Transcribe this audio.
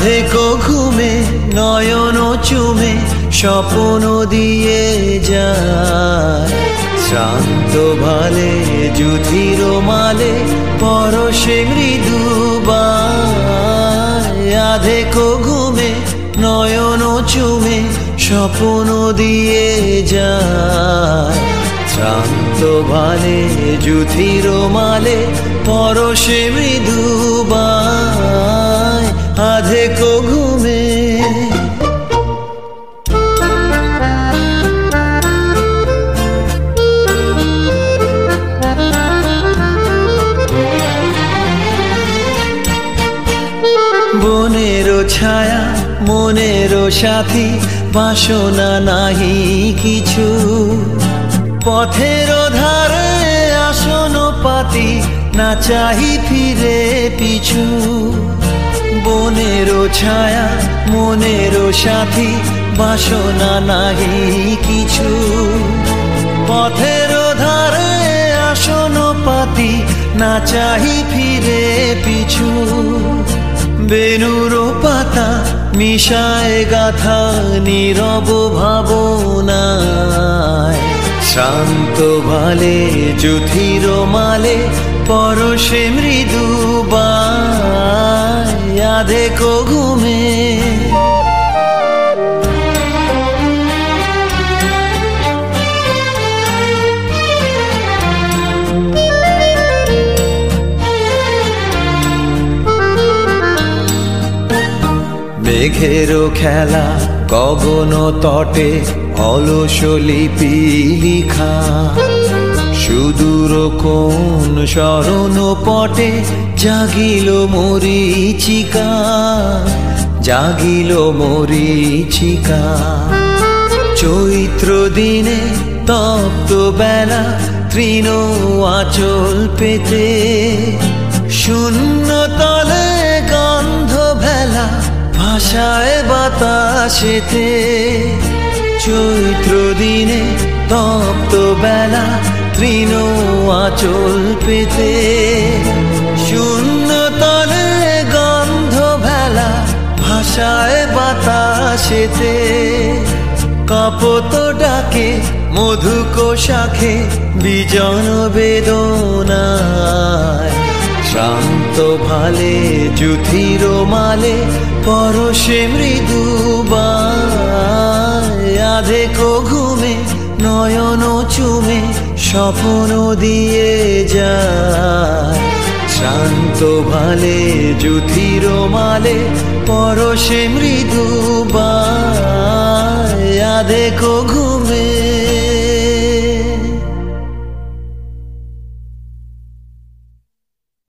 আধেক ঘুমে নয়ন চুমে স্বপ্ন দিয়ে যায়, শ্রান্ত ভালে যুধির মালে পরশে মৃদুবায়। আধেক ঘুমে নয়ন চুমে স্বপ্ন দিয়ে যায়, শ্রান্ত ভালে যুধির মালে পরশে মৃদুবায়। আধেক ঘুমে বনেরও ছায়া মনেরও সাথী, বাসনা নাহি কিছু, পথের ধারে আসন পাতি না চাহি ফিরে পিছু। বনেরও ছায়া মনেরও সাথী, বাসনা নাহি কিছু, পথের ধারে আসন পাতি না চাহি ফিরে পিছু। বেনুর পাতা মিশায় গাথা নীরব ভাবনায়, শ্রান্ত ভালে যুধির মালে পরশে মৃদুবায়। আধেক ঘুমে মেঘেরও খেলা গগন তটে অলস লিপি লিখা, সুদূর কোন শরণ পটে জাগিল মরীচিকা, জাগিল মরীচিকা। চৈত্র দিনে তপ্ত বেলা তৃণ আঁচল পেতে, শূন্য তলে গন্ধ ভেলা ভাষায় বাতাসেতে। চৈত্র দিনে তপ্ত বেলা তৃণ আঁচল পেতে, শূন্য তলে গন্ধ ভেলা ভাষায় বাতাসেতে। কাপত ডাকে মধুক শাখে বিজন বেদনায়, শ্রান্ত ভালে যুধির মালে পরশে মৃদুবায়। আধেক ঘুমে নয়ন চুমে স্বপ্ন দিয়ে যায়, শ্রান্ত ভালে যুধির মালে পরশে মৃদুবায়। আধেক ঘুমে